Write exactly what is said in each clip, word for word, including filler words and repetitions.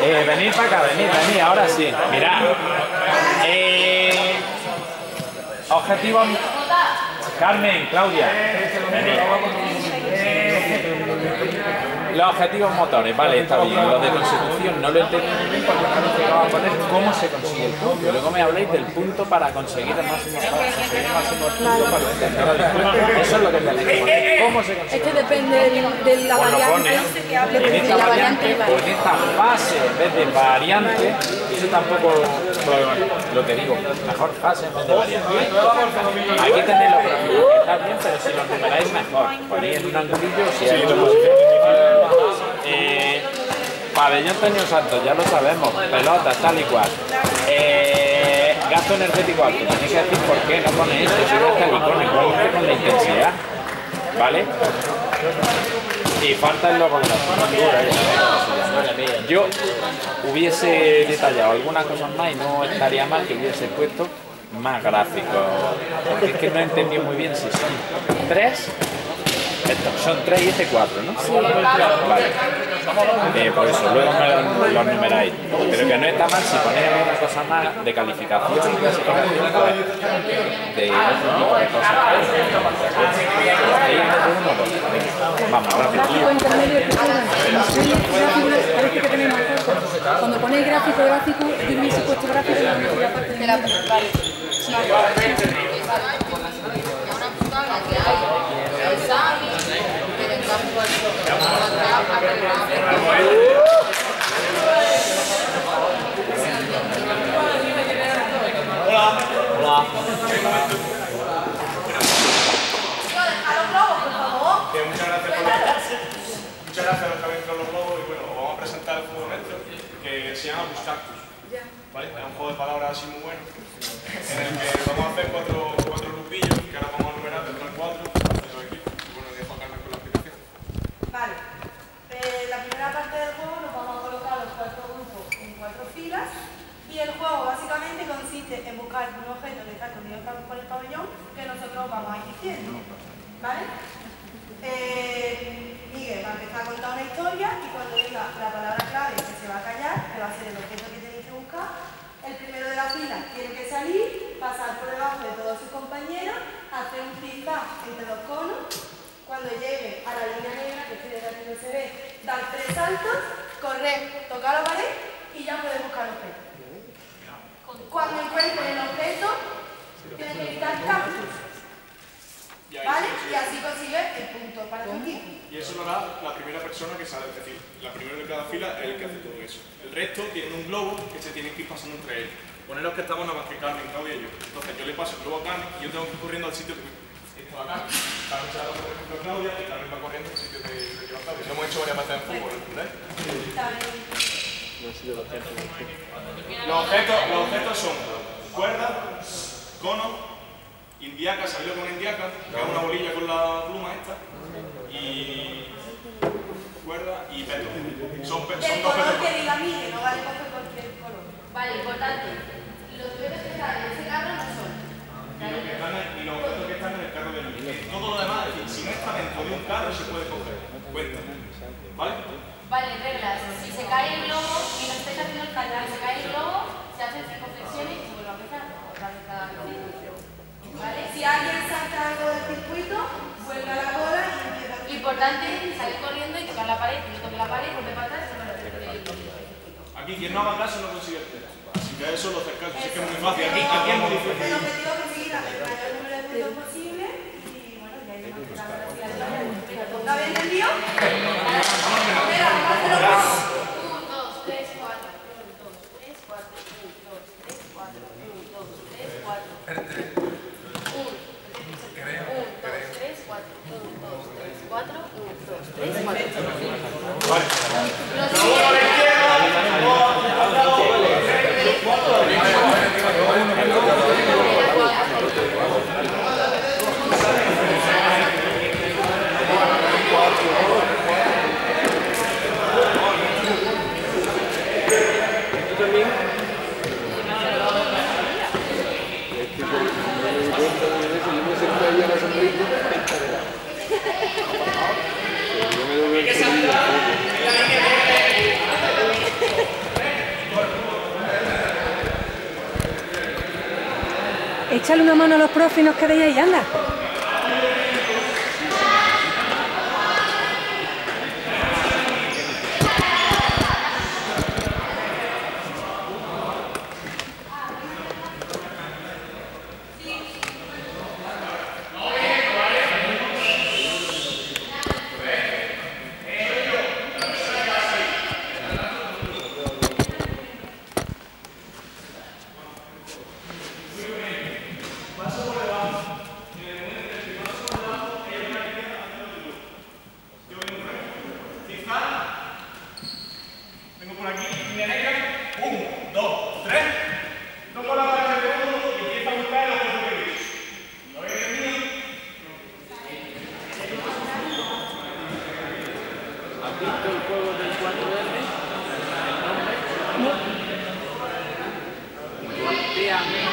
Eh, venid para acá, venid, venid, ahora sí. Mirad. Eh, objetivos... Carmen, Claudia. Venid. Los objetivos motores, vale, está bien. Los de consecución no lo entendí muy bien porque me llegado a poner cómo se consigue el punto. Y luego me habláis del punto para conseguir el máximo, conseguir el máximo punto para obtener. Eso es lo que tenéis que poner. ¿Cómo se consigue? Es que depende de, de la Pues variante. en esta variante, o en esta fase en vez de variante, eso tampoco lo que digo, mejor fase en vez de variante. Aquí tenéis los perfiles, que está bien, pero si los numeráis mejor. Ponéis en un angulillo si hay Eh, pabellón Toño Santos, ya lo sabemos, pelotas, tal y cual. Eh, gasto energético alto, tenéis que decir por qué no pone esto, si no está el icono, igualmente con la intensidad, ¿vale? Y falta el logo de la zona. Yo hubiese detallado algunas cosas más y no estaría mal que hubiese puesto más gráficos, porque es que no he entendido muy bien si son tres. Estos son tres y este cuatro, ¿no? Sí. Vale. Eh, por eso, luego me los, los numeráis. Pero que no está mal si ponéis alguna cosa más de calificación y clasificación, pues, de otro tipo de cosas. Vamos, rápido. Gráfico intermedio y parece que tenemos fotos. Cuando ponéis gráfico, gráfico, yo hubiese puesto gráfico en la parte de la... Vale. Sí. Hola. Hola. Que muchas gracias por los, muchas gracias a los que habéis entrado los globos y bueno, os vamos a presentar el juego nuestro que se llama Buscactus. ¿Vale? Es un juego de palabras así muy bueno en el que vamos a hacer cuatro, cuatro grupillos que ahora vamos a numerar del uno al cuatro. Bueno, dejo a Carmen con la explicación. Vale. Eh, la primera parte del juego nos vamos a colocar los cuatro grupos en cuatro filas y el juego básicamente consiste en buscar un objeto que está escondido por el pabellón que nosotros vamos a ir diciendo. ¿Vale? Eh, Miguel va a empezar a contar una historia y cuando diga la palabra clave que se va a callar, que va a ser el objeto que tenéis que buscar, el primero de la fila tiene que salir, pasar por debajo de todos sus compañeros, hacer un zigzag entre los conos, cuando llegue a la línea negra, que este de aquí no se ve, dar tres saltos, correr, tocar la pared y ya puedes buscar el objeto. Cuando encuentren el objeto, tienes que gritar cactus. ¿Vale? Y así consigue el punto para tu equipo. Y eso lo hará la primera persona que sale, es decir, la primera de cada fila es el que hace todo eso. El resto tienen un globo que se tienen que ir pasando entre ellos. Poneros que estamos nada más que Carmen, Claudia y yo. Entonces yo le paso el globo a Carmen y yo tengo que ir corriendo al sitio que esto a Carmen. Carmen se va por ejemplo a Claudia y Carmen va corriendo al sitio que lleva a Claudia. Lo hemos hecho varias veces en fútbol, ¿entendés? Los objetos, los objetos son cuerdas, conos, indiaca, salió con indiaca, que es una bolilla con la pluma esta, y cuerda y peto. Son, pe son el dos color petos. que diga Miguel, no vale coger cualquier color. Vale, importante. Los bebés que están en ese carro no son. Y los, que están en, y los objetos que están en el carro del niño. Todo lo demás, es decir, si no está dentro de un carro, se puede coger. Cuenta. ¿Vale? Vale, reglas. Si se cae el globo y no estáis haciendo el carro, se cae el globo, se hacen cinco flexiones y se vuelve a empezar. Otra vez cada vez. ¿Vale? Si alguien salta algo del circuito, vuelve a la bola y empieza a... Importante, salir corriendo y tocar la pared, que no toque la pared, vuelve para atrás y se vuelve a repetir. Aquí quien no haga caso no consigue el punto. Así que eso lo haces caso, así que es muy fácil. Aquí, aquí es muy difícil. El objetivo es conseguir el mayor número de puntos posible y bueno, ya iremos empezando a la historia. ¿Está bien entendido? Espera, vamos a hacerlo más. uno, dos, tres, cuatro. uno, dos, tres, cuatro. uno, dos, tres, cuatro. uno, dos, tres, cuatro. Vale. Échale una mano a los profes y nos quedéis ahí, anda. Vengo por aquí, línea negra, uno, dos, tres, toco la parte de uno y empiezo a buscar los cuatro que veis. ¿Lo veis mío? ¿Has visto el juego del cuatro R? ¿El nombre? No. Golpéame.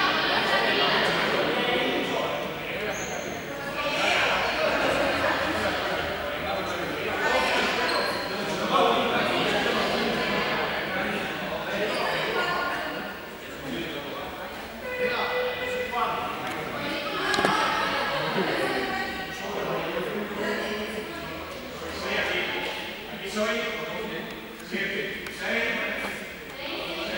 Soy siete, seis,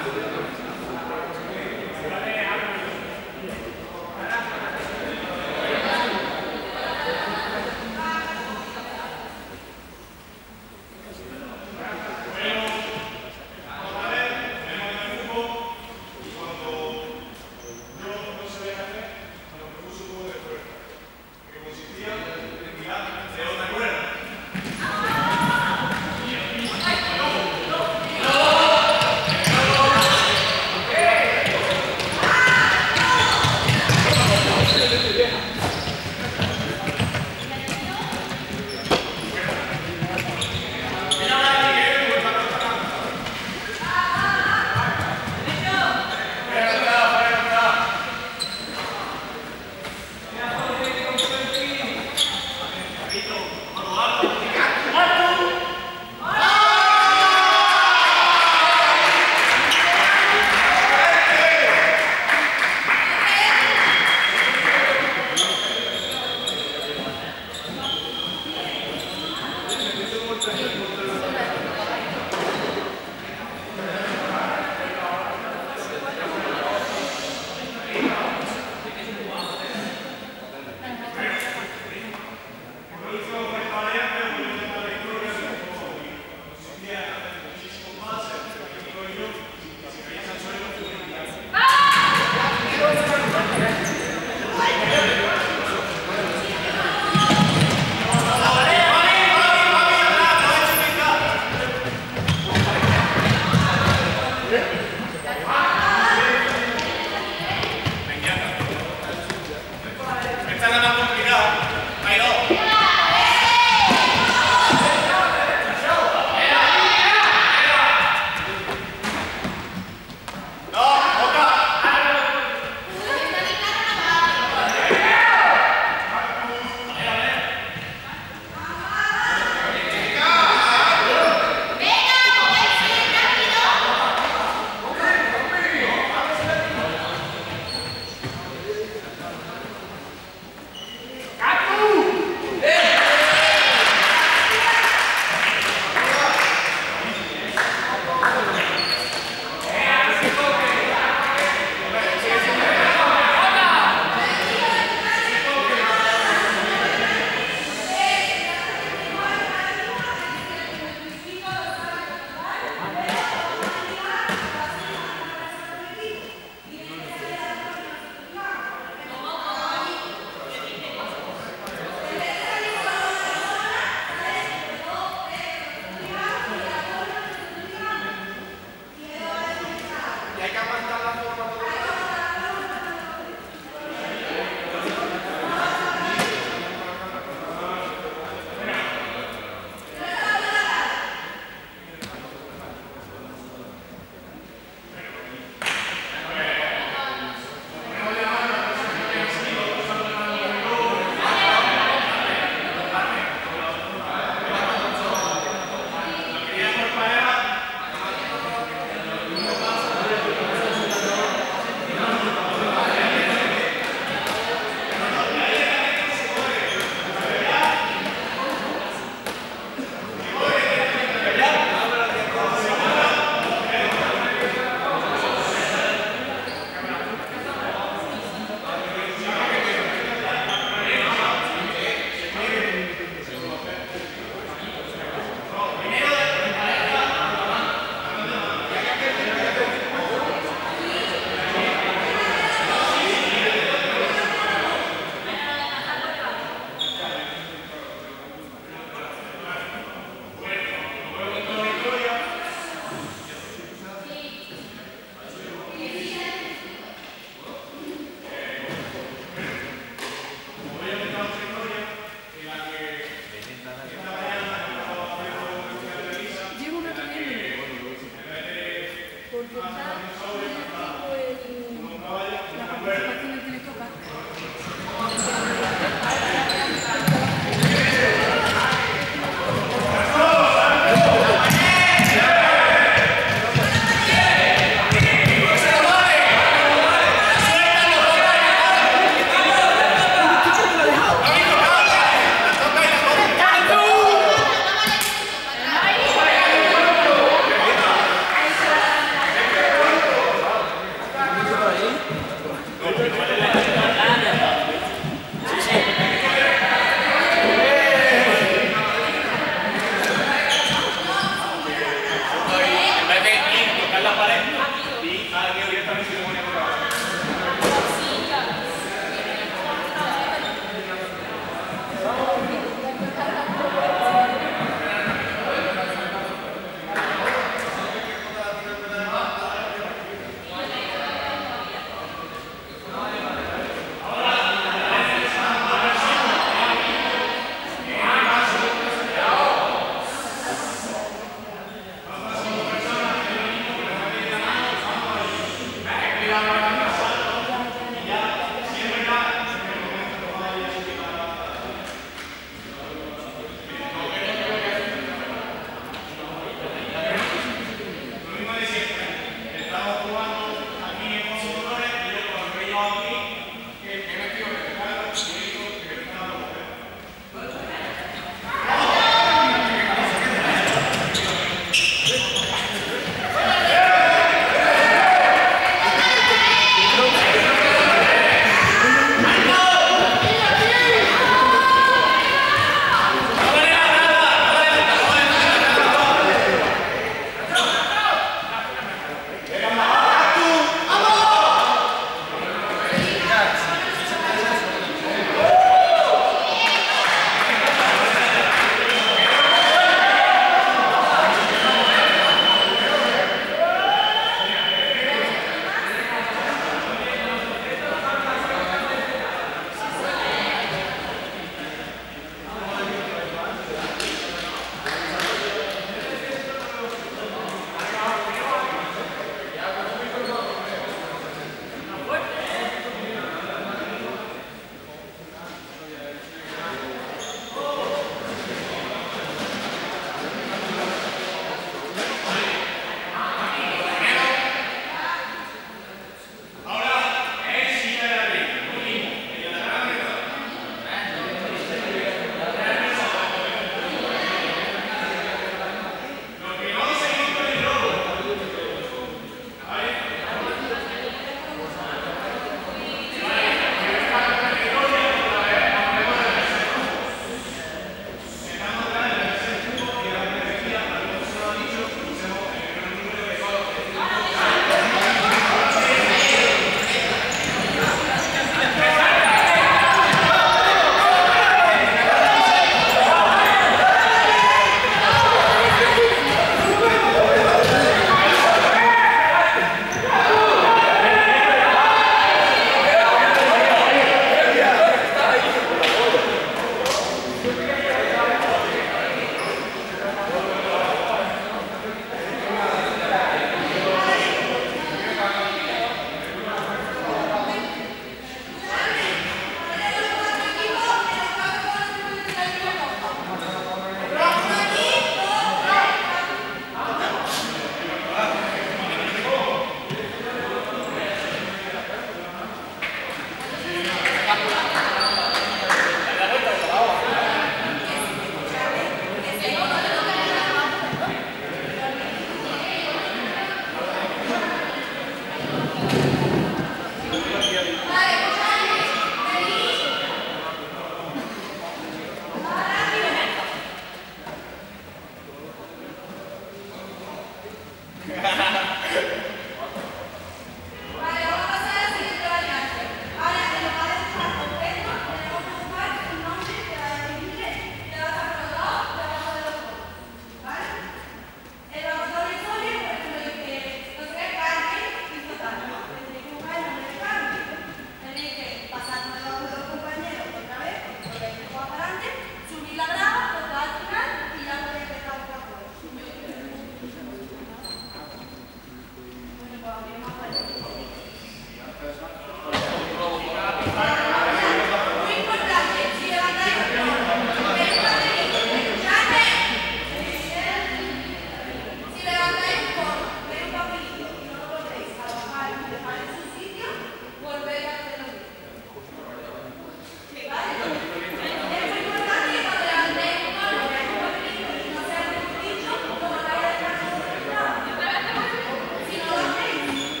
Gracias.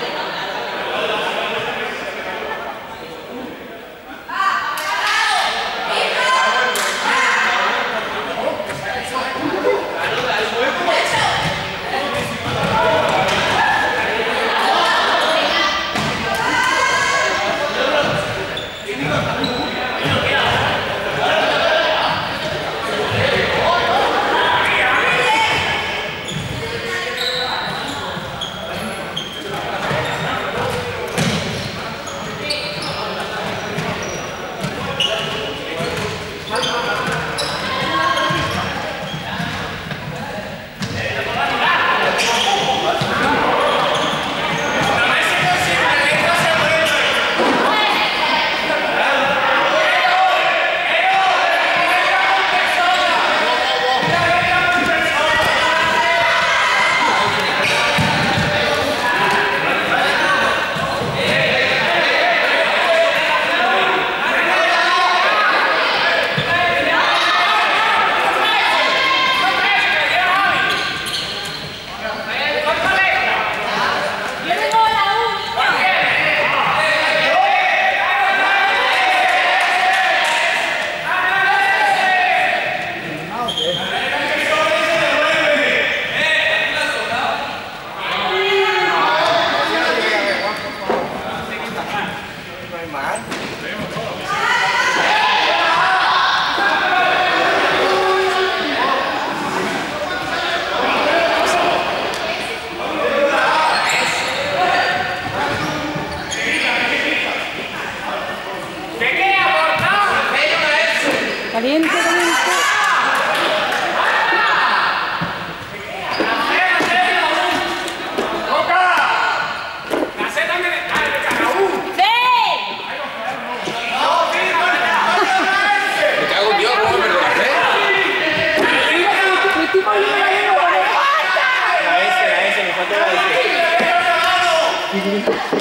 Caliente, caliente. La S, la S, me falta la S.